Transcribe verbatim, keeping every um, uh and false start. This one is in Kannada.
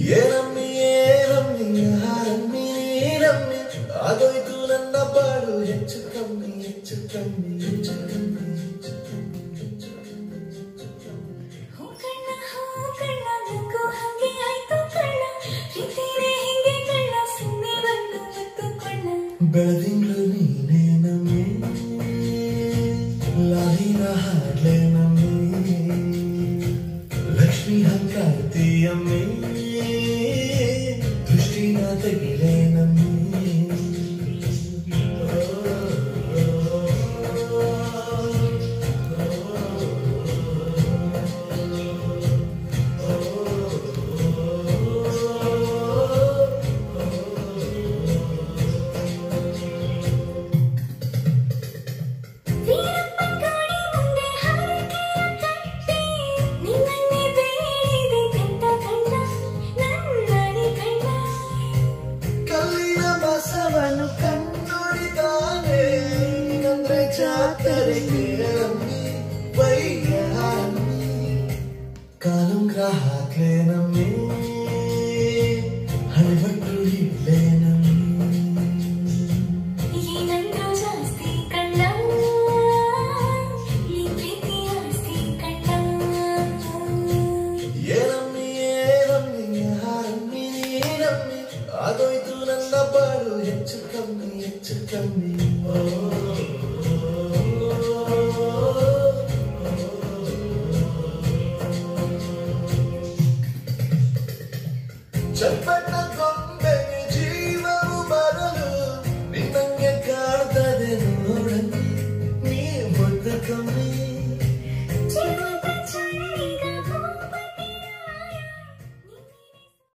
ಏನಮ್ಮಿ ಏನಮ್ಮಿ ಯಾರಮ್ಮಿ ನೀನಮ್ಮಿ ಆಗೋಯ್ತು ನನ್ನ ಬಾಳು ಹೆಚ್ಚು ಕಮ್ಮಿ ಹೆಚ್ಚು ಕಮ್ಮಿ ಹೆಚ್ಚು ಕಮ್ಮಿ ಬೆಳದಿಂಗಳು ನೀನೇ ನಮ್ಮಿ ಲಾಲಿನ ಹಾಡ್ಲೆ ನಮ್ಮಿ ಲಕ್ಷ್ಮಿ ಹಂಗಾತಿಯಮ್ಮಿ ದೃಷ್ಟಿನ ತೆಗಿಲೆ ನಮ್ಮಿ ಬಸವನು ಕಣ್ಣುಡಿದಾನೆ ಅಂದ್ರೆ ಜಾತರೆಗೆ ನಮ್ಮಿ ಬೈಯಾರಮ್ಮಿ ಕಾಲುಂಗ್ರ ಹಾಕ್ಲೆ ನಮ್ಮಿ ಹಣಿಬಟ್ಟು ಹಿಡ್ಲೆ ನಮ್ಮಿ ಏನಂದ್ರು ಜಾಸ್ತಿ ಕಣ್ಣ ಈ ಪ್ರೀತಿ ಆಸ್ತಿ ಕಣ್ಣ ಏನಮ್ಮಿ ಏನಮ್ಮಿ ಯಾರಮ್ಮಿ ನೀನಮ್ಮಿ ಆಗೋಯ್ತು ನನ್ನ ಬಾಳು ಹೆಚ್ಚು ಕಮ್ಮಿ ಹೆಚ್ಚು ಕಮ್ಮಿ ಚಟ್ಪಟ